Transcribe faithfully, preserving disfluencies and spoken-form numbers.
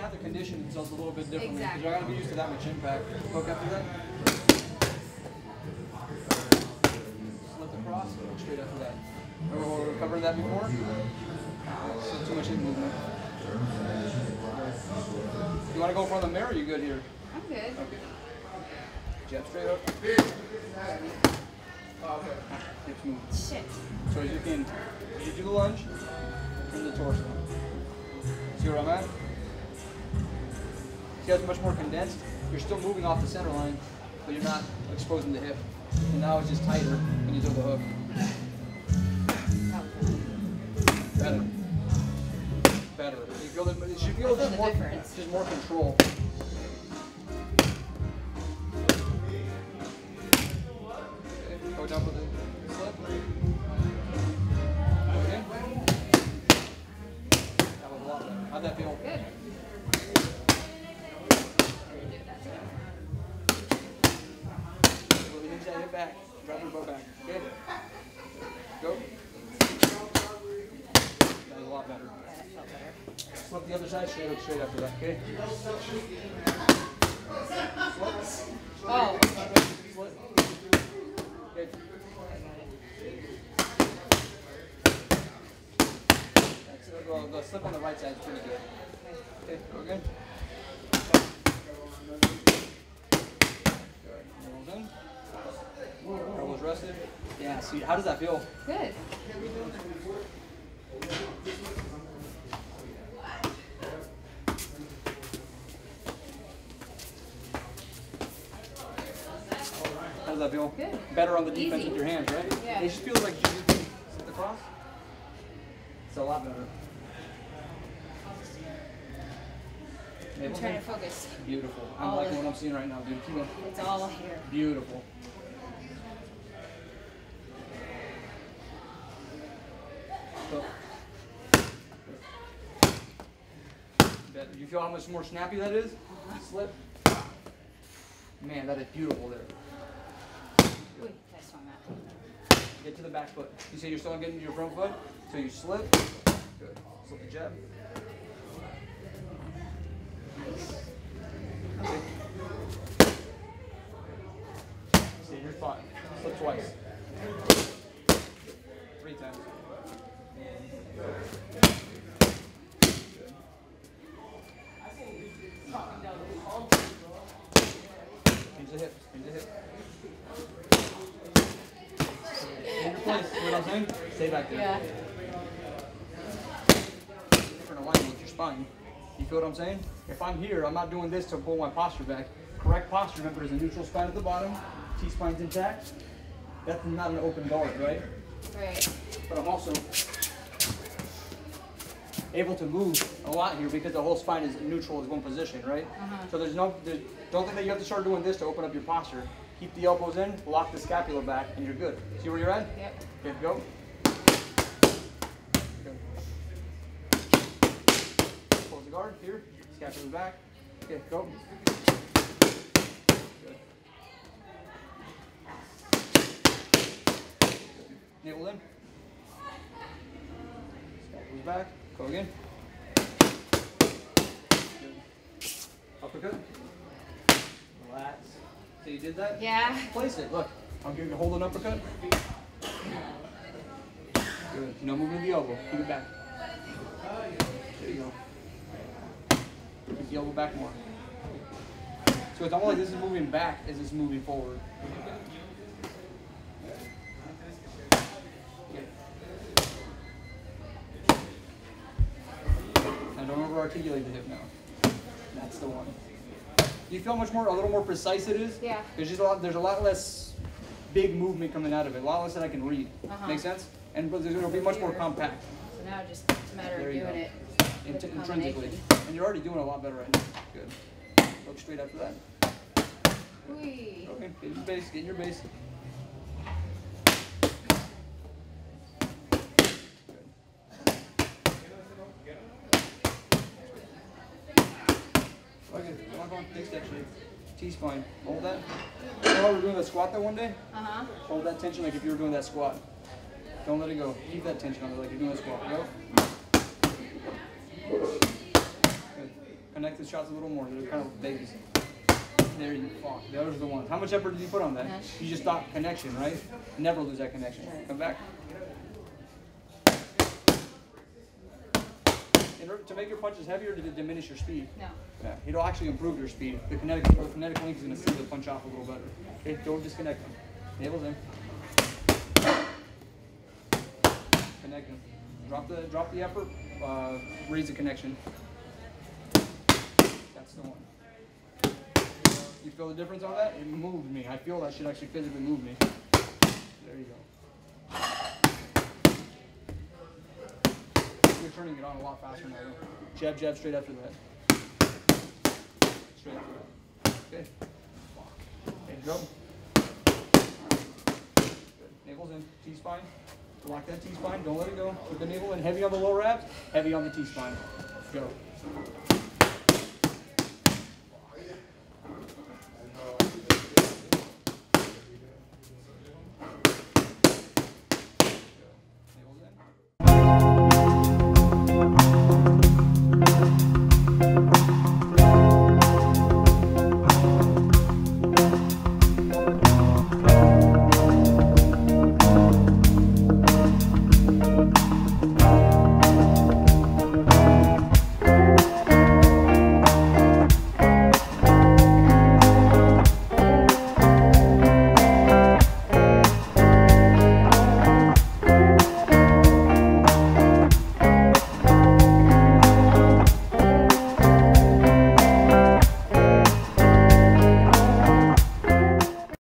have to condition themselves a little bit differently because Exactly. they're going to be used to that much impact. Hook after that. Slip across, straight after that. Remember we were covering that before? So too much hip movement. You want to go in front of the mirror or are you good here? I'm good. Okay. Jab straight up. Hips move. Shit. So as you can, as you do the lunge, turn the torso. See where I'm at? See how it's much more condensed? You're still moving off the center line, but you're not exposing the hip. And now it's just tighter when you do the hook. Better. Better. You feel the, you should feel, I feel just, the more, difference. just more control. Okay, go down with the slip. Okay. That was a lot better. How'd that feel? Good. Really hinge that hip back. Drop your butt back. Okay. Go. That was a lot better. Yeah, that felt better. Flip the other side, straight up, straight after that, okay? Oh. Flip. Okay. That's it. Well, the slip on the right side is pretty good. Okay, go again. Good. Elbows in. Elbows rested. Yeah, see, how does that feel? Good. How does that feel? Good. Better on the defense Easy. with your hands, right? Yeah. It just feels like you just sit across. It's a lot better. I'm trying to focus. Beautiful. I'm All liking the- what I'm seeing right now, dude. Keep going. It's all here. Beautiful. So, that- you feel how much more snappy that is? Slip. Man, that is beautiful there. Ooh, I swung that. Get to the back foot. You say you're still getting to your front foot, so you slip. Good. Slip the jab. Okay. Stay in your spot. Slip twice. Three times. Good. Change the hips. Change the hips. In your place. See what I'm saying? Stay back there. Yeah. Different alignment with your spine. You feel what I'm saying? If I'm here, I'm not doing this to pull my posture back. Correct posture, remember, is a neutral spine at the bottom. T-spine's intact. That's not an open guard, right? Right. But I'm also able to move a lot here because the whole spine is neutral as one position, right? Uh-huh. So there's no, there's, don't think that you have to start doing this to open up your posture. Keep the elbows in, lock the scapula back, and you're good. See where you're at? Yep. Okay, go. Good. Close the guard, here, scapula back. Okay, go. Good. Navel in. Scapula's back. Go again. Good. Uppercut. Relax. So you did that? Yeah. Place it. Look. I'll give you hold an uppercut. Good. You know, moving the elbow. Keep it back. There you go. Keep the elbow back more. So it's almost like this is moving back as it's moving forward. Now don't over articulate the hip now. That's the one. You feel how much more, a little more precise it is? Yeah. There's just a lot, there's a lot less big movement coming out of it, a lot less that I can read. Uh-huh. Make sense? And but it'll be much more compact. So now just it's a matter There of you doing go. it. Int with the intrinsically. combination. And you're already doing a lot better right now. Good. Look straight after that. Whee. Okay, get your base, get your base. Okay, come on, come on, big step shape. T-spine, hold that. You know how we were doing that squat that one day? Uh-huh. Hold that tension like if you were doing that squat. Don't let it go. Keep that tension on it like you're doing a squat. Go. Good. Connect the shots a little more. They're kind of babies. There you fuck. Those are the ones. How much effort did you put on that? None. You just stop connection, right? Never lose that connection. Come back. In order to make your punches heavier, did it diminish your speed? No. Yeah, it'll actually improve your speed. The kinetic, the kinetic link is going to see the punch off a little better. Okay, don't disconnect them. Nables in. Connect them. Drop the, drop the effort. Uh, raise the connection. That's the one. You feel the difference on that? It moved me. I feel that shit actually physically moved me. There you go. You're turning it on a lot faster now. Jab, jab, straight after that. Straight after that. Okay. Okay, go. Good. Navel's in. T-spine. Lock that T-spine. Don't let it go. Put the navel in. Heavy on the lower abs. Heavy on the T-spine. Go.